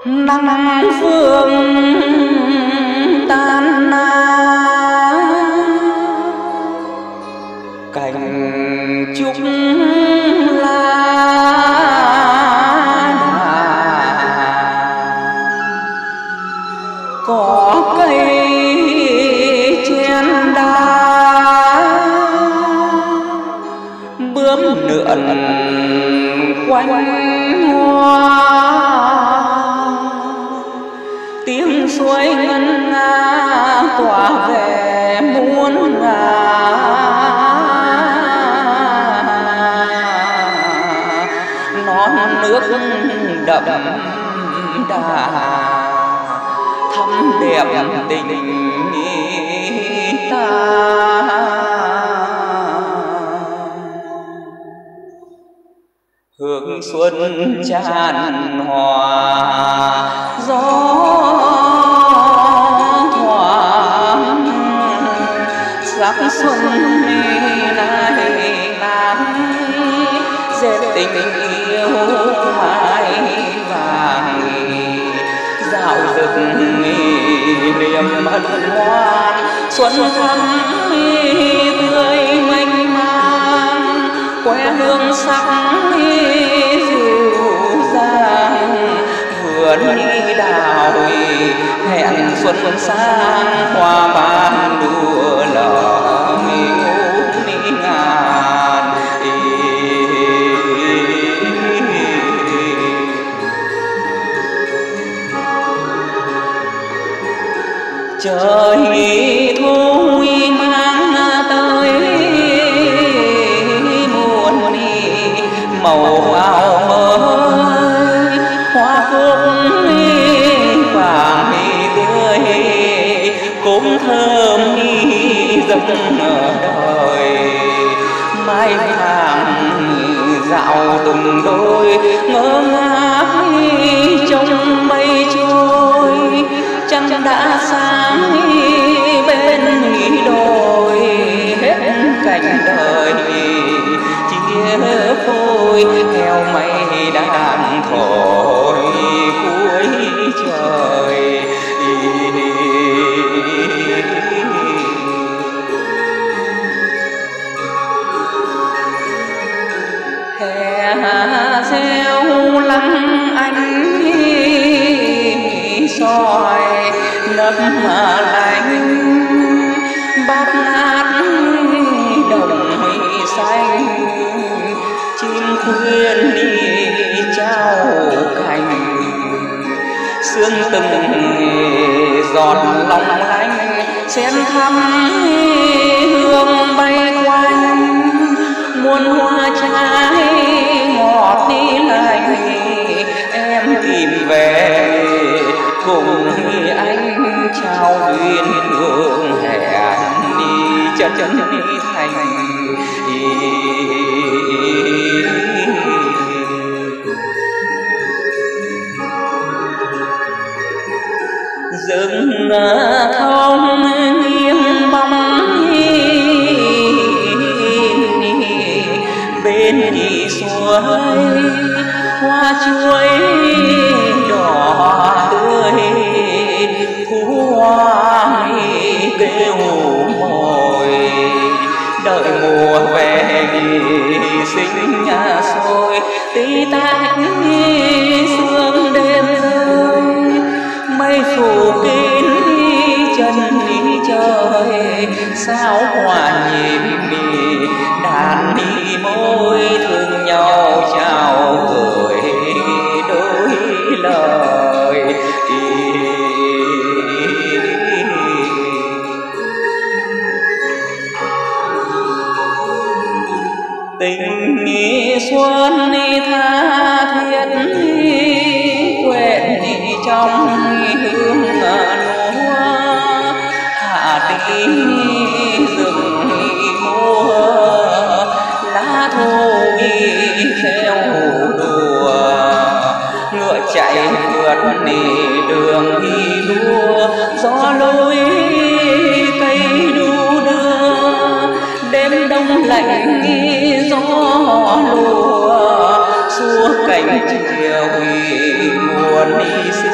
nắng phương tan na, cành trúc lá có cây chen đá, bướm lượn quanh hoa, tiếng suối ngân nga tỏa về muôn ngả. Non nước đậm đà thắm đẹp tình ta. Hương xuân tràn hòa gió thoảng, sắc xuân này nắng dệt tình yêu mãi vàng. Dạo rực niềm hân hoan, xuân thắm tươi mênh mang, que hương sắc dịu dàng. Vườn đào hẹn xuân sang, hoa ban đua lở ngút ngàn. Trời thu mang tới muôn màu áo mới, hoa cúc vàng tươi cũng thơm dâng đời. Mai vàng dạo từng đôi ngơ ngác trong mây trôi, trăng đã sáng bên đồi. Hết cảnh đời chia phôi, theo mây đàn thổi cuối trời. Hè reo lăng anh soi nấp lạnh, bát ngát đồng xanh. Chim khuyên đi trao cành, sương từng giọt long lanh. Sen thắm hương bay quanh, muôn hoa trái ngọt đi lành. Em tìm về cùng anh trao duyên hương, hẹn đi chân đi thành. Rừng thông nghiêng bóng bên suối, hoa chuối đỏ tươi. Phú hoa kêu mồi, đợi mùa về sinh nhà sôi. Tí tách sương đêm rơi, mây phủ kín chân trời. Sao hòa nhịp đàn đi môi, thương nhau chào gửi đôi lời. Tình xuân tha thiết quên trong hương lúa. Hạ tí rừng mùa, lá thu theo đùa. Ngựa chạy vượt đường đi đua, gió lối cây đu đưa. Đêm đông lạnh gió lùa, xua cành chiều buồn đi.